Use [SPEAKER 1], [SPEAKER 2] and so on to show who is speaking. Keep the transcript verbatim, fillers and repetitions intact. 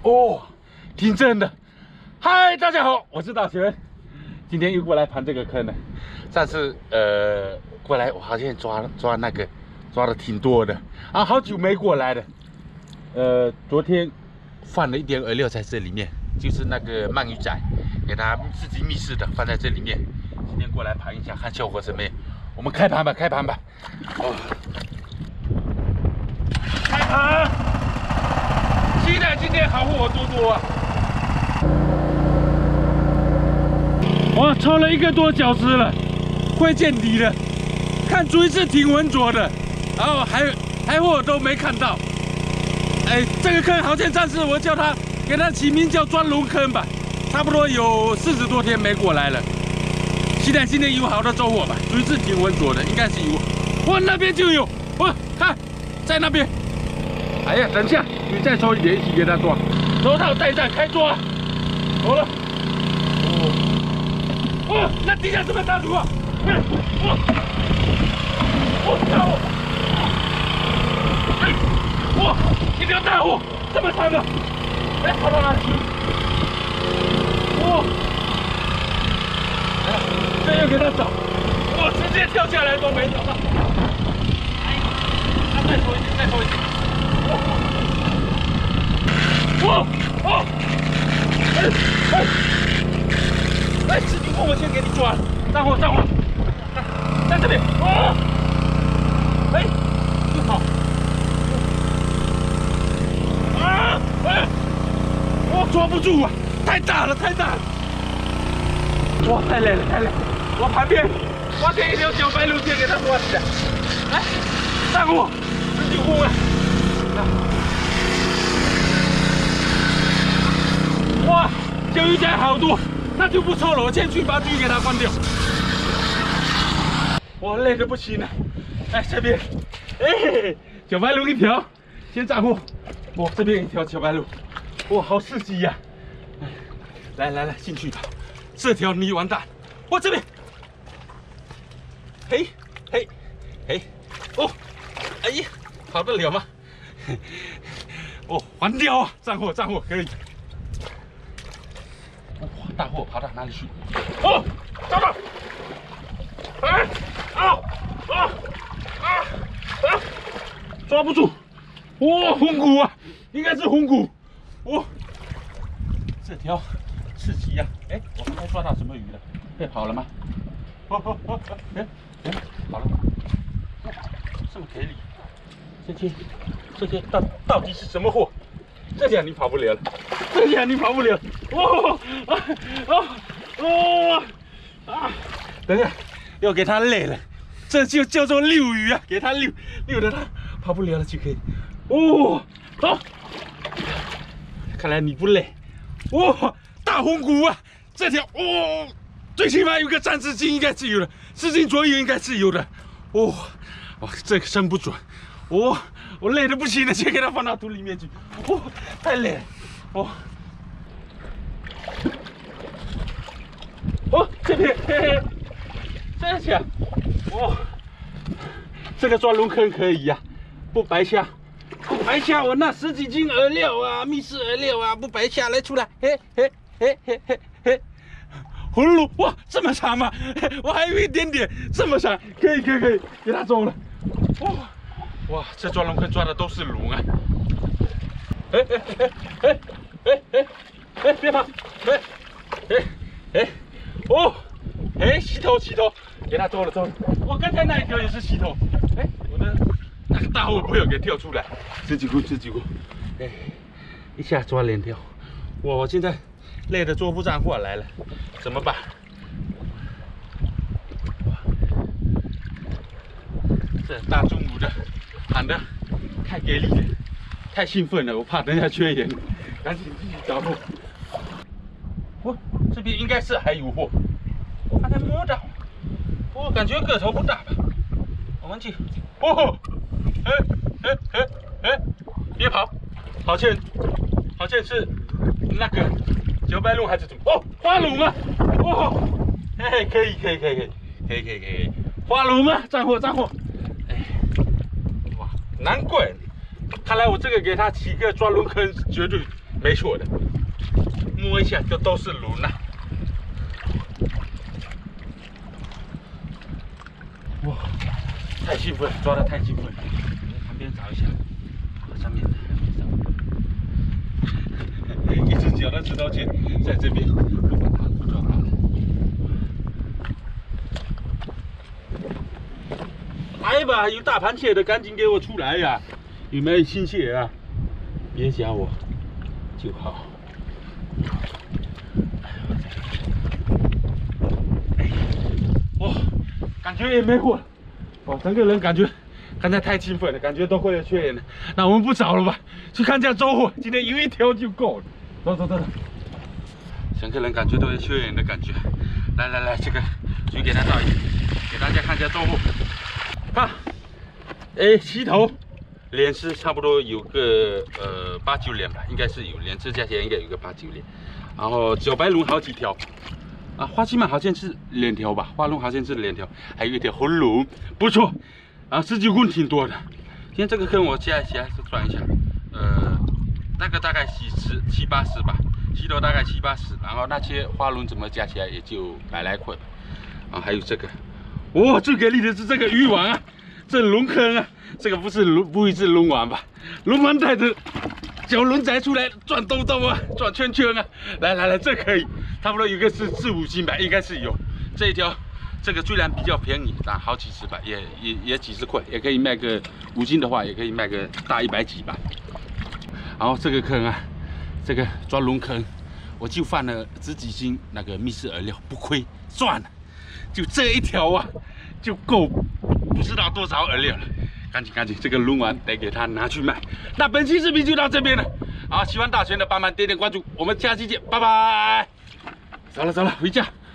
[SPEAKER 1] 哦，挺正的。嗨，大家好，我是大全，今天又过来盘这个坑了。上次呃过来，我好像抓抓那个抓的挺多的啊，好久没过来了。呃，昨天放了一点饵料在这里面，就是那个鳗鱼仔，给它自己密室的放在这里面。今天过来盘一下，看效果怎么样。我们开盘吧，开盘吧。哦，开盘！期待今天好货多多啊！哇，抽了一个多小时了，快见底了，看主意是挺浑浊的，然后还还货都没看到。哎，这个坑好像暂时我叫他给他起名叫钻龙坑吧，差不多有四十多天没过来了。期待今天有好的收获吧，主意是挺浑浊的，应该是有。哇，那边就有，哇，看，在那边。哎呀，等一下，你再抽一点，一起给他抓。手套戴上，开抓。好了。哦，哦，那底下这么大毒啊！哎，哇，我操！哎，哇，一条大货，这么长的，哎，跑到哪里去？哇！这又给他找，我直接跳下来都没找到。哎，他再抽一点，再抽一点。哇！哦！哎哎哎！赤金凤，我先给你抓了，上货上货，在这边。哇！哎，不好。啊！哎！我抓不住啊，太大了，太大了。哇，太累了，太累了！我旁边挖点一条小白鲈先给它抓起来。来，上货，赤金凤啊！哇，小鱼仔好多，那就不错了。我先去把鱼给它关掉。我累得不行了。哎，这边，哎，小白鲈一条，先上货。哇，这边一条小白鲈，哇，好刺激呀！哎，来来来，进去吧。这条泥完蛋。哇，这边，嘿，嘿，嘿，哦，哎呀，跑得了吗？哦，还掉啊！上货，上货，可以。哇，大货跑到哪里去？哦，找到！哎，啊啊啊啊！抓不住！哇，红骨啊，应该是红骨。哇，这条刺激呀！哎，我刚才抓到什么鱼了？被跑了吗？哦哦哦！哎哎，跑了！哇，这么给力！这些这些到到底是什么货？这下你跑不了了，这下你跑不了！哇啊啊哦啊！等一下，要给它累了，这就叫做溜鱼啊！给它溜溜的它跑不了了就可以。哦，好，看来你不累。哇，大红骨啊！这条哦，最起码有个三十斤应该是有的，十斤左右应该是有的。哇哇，这个伸不准。我我累得不行了，先给它放到土里面去。哦，太累了。哦，哦，这边，嘿嘿，这下，哦，这个钻龙坑可以呀、啊，不白瞎，不白瞎我那十几斤饵料啊，密室饵料啊，不白瞎，来出来，嘿嘿嘿嘿嘿嘿。葫芦哇，这么长吗？我还有一点点，这么长，可以可以可以，给它中了。哇！哇，这钻龙坑抓的都是龙啊！哎哎哎哎哎哎哎，别跑！哎哎哎，哦，哎，溪头溪头，给它捉了捉了。我刚才那一条也是溪头。哎，我的那个大货不要给跳出来，十几股十几股。哎，一下抓两条。哇，我现在累得捉不上货来了，怎么办？这大中午的。喊的太给力了，太兴奋了，我怕等一下缺盐，赶紧继续找货。哦，这边应该是还有货，我刚才摸到，我感觉个头不大吧。我们去，哦，哎哎哎哎，别跑，好像好像是那个小白龙还是怎么？哦，花龙啊！哦，哎，可以可以可以可以可以可以可以，花龙啊！站货站货。难怪，看来我这个给他起个钻龙坑绝对没错的，摸一下就都是轮呐、啊。哇，太兴奋，抓得太兴奋了！旁边找一下，上面还没找。一只脚的指头钳在这边，不管它，不抓它了。来吧，有大螃蟹的赶紧给我出来呀！有没有新蟹啊？别夹我就好。哦，感觉也没过。哦，整个人感觉刚才太兴奋了，感觉都会有缺氧了。那我们不找了吧，去看一下收获。今天有一条就够了。走走走走。整个人感觉都有缺氧的感觉。来来来，这个水给它倒一点，给大家看一下收获。看，哎，齐头。连吃差不多有个呃八九连吧，应该是有连吃加起来应该有个八九连。然后小白龙好几条，啊，花旗鳗好像是两条吧，花龙好像是两条，还有一条红龙，不错。啊，十九棍挺多的。今天这个坑我加起来是算一下，呃，那个大概七十七八十吧，齐头大概七八十，然后那些花龙怎么加起来也就百来块吧。啊，还有这个，哇，最给力的是这个鱼丸啊！这龙坑啊，这个不是龙，不会是龙丸吧？龙丸带着小轮仔出来转兜兜啊，转圈圈啊！来来来，这可以，差不多有个是四五斤吧，应该是有。这一条，这个虽然比较便宜，但好几十吧，也也也几十块，也可以卖个五斤的话，也可以卖个大一百几吧。然后这个坑啊，这个抓龙坑，我就放了十几斤那个密室饵料，不亏，赚了。就这一条啊，就够不知道多少饵料了。赶紧赶紧，这个龙丸得给他拿去卖。那本期视频就到这边了。好，喜欢大全的帮忙点点关注，我们下期见，拜拜。走了走了，回家。